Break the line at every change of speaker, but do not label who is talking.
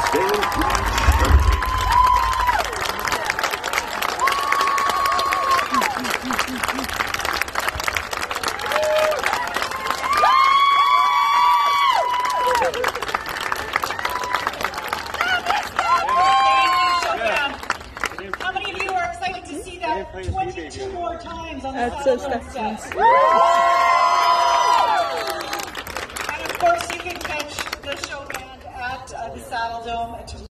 How many of you are excited to see that 22 more times on the
That's so
Saddledome
special.
set? And of course, you can catch the show band at the Saddledome